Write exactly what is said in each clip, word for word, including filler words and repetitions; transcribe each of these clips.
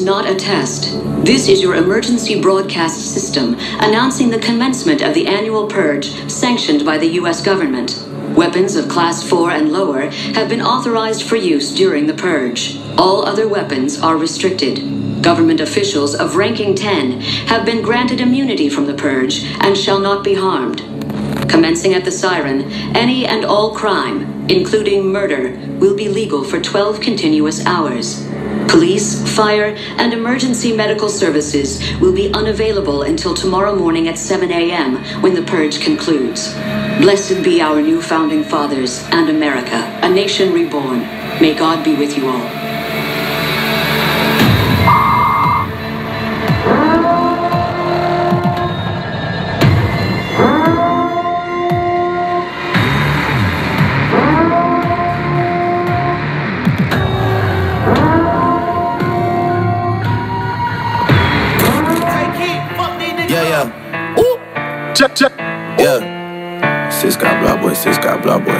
not a test. This is your emergency broadcast system announcing the commencement of the annual purge sanctioned by the U S government. Weapons of Class four and lower have been authorized for use during the purge. All other weapons are restricted. Government officials of ranking ten have been granted immunity from the purge and shall not be harmed. Commencing at the siren, any and all crime, including murder, will be legal for twelve continuous hours. Police, fire, and emergency medical services will be unavailable until tomorrow morning at seven A M when the purge concludes. Blessed be our new founding fathers and America, a nation reborn. May God be with you all. Check, check. Yeah. Sis got blah boy, sis got blah boy.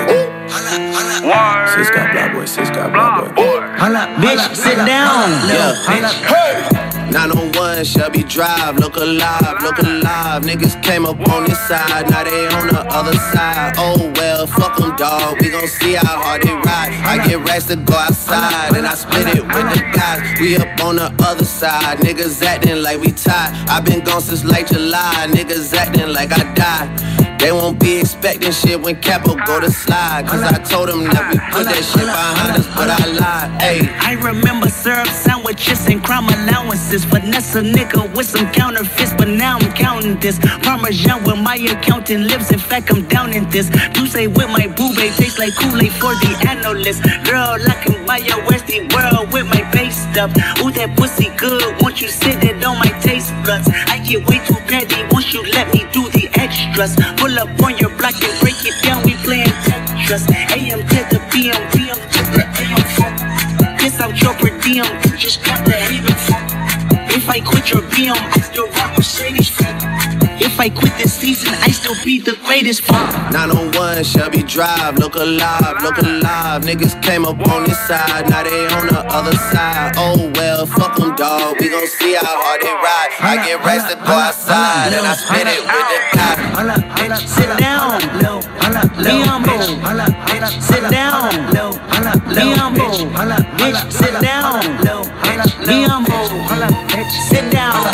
Sis got blah boy, sis got blah boy. Holla, bitch, sit down. Yeah. Hey. nine oh one Shelby Drive, look alive, look alive. Niggas came up on this side, now they on the other side. Oh well, fuck them, dawg. We gon' see how hard they ride. I get racks to go outside, and I split it with the guys. We up on the other side, niggas acting like we tied. I been gone since like July, niggas acting like I died. They won't be expecting shit when Capo go to slide. Cause I told them that we put that shit behind us, but I lied. Ayy. I remember syrup sandwiches and crime allowances. Finesse a nigga with some counterfeits, but now I'm counting this. Parmesan with my accountant lips, in fact I'm down in this. Douce with my boobay, tastes like Kool-Aid for the analyst. Girl, I can buy your Westie world with my base stuff. Ooh, that pussy good, won't you sit it on my taste buds? I get way too petty, won't you let me do the extras? Pull up on your block and break it down, we playing Tetris. A M to the P M, P M to the A M. Piss out your per diem, just got the haven. If I quit your B M, I still rock Mercedes. If I quit this season, I still be the greatest. nine oh one Shelby Drive, look alive, look alive. Niggas came up on this side, now they on the other side. Oh well, fuck them, dawg. We gon' see how hard they ride. I get racks to go outside, and I split it with the guy. Bitch, sit down. Be humble. Sit down. Be humble. Bitch, sit down. Be humble. Sit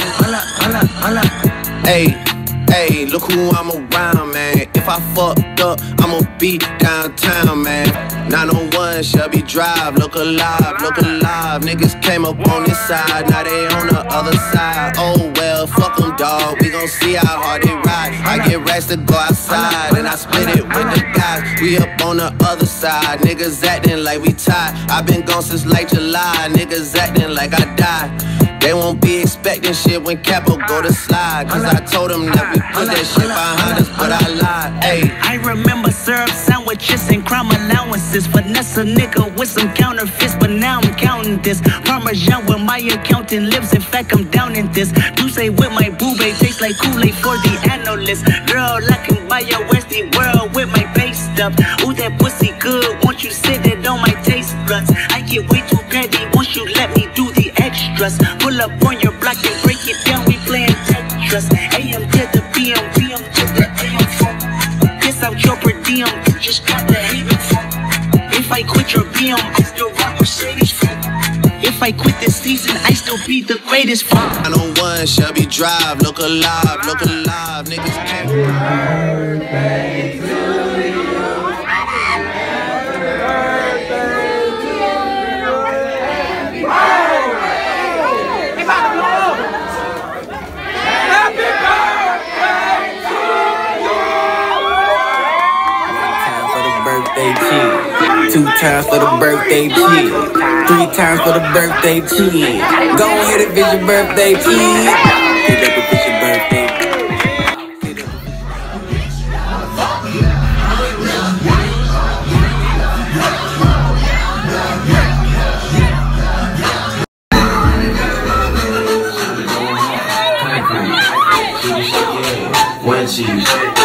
down. Hey, hey, look who I'm around, man. If I fucked up, I'ma be downtown, man. nine oh one Shelby Drive, look alive, look alive. Niggas came up on this side, now they on the other side. Oh well, fuck them, dawg. We gon' see how hard they ride. I get racks to go outside, and I split it with the guys. We up on the other side, niggas acting like we tied. I been gone since like July, niggas acting like I died. They won't be expecting shit when Capo go to slide. Cause I told them that we put that shit behind us, but I lied. Ayy. I remember syrup sandwiches and crime allowances. Finesse a nigga with some counterfeits, but now I'm counting this. Parmesan with my accountant lips, in fact I'm down in this. Douce with my boobay, tastes like Kool-Aid for the analyst. Girl, I can buy your Westie world with my base stuff. Ooh, that pussy good, won't you sit it on my taste buds? I get way too petty, won't you let me do the extras? Pull up on your block and break it down, we playing Tetris. A M to the P M, P M to the A M. Piss out your per diem, just got the haven. If I quit your B M, I still rock Mercedes. If I quit this season, I still be the greatest. nine oh one Shelby Drive, look alive, look alive. Niggas can't. Birthday to you. Two times for the birthday kid, three times for the birthday kid. Go ahead and visit your birthday kid. Hit up and visit your birthday. When she